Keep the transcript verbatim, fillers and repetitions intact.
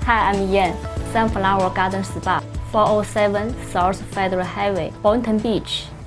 Hi, I'm Yan. Sunflower Garden Spa, four oh seven South Federal Highway, Boynton Beach.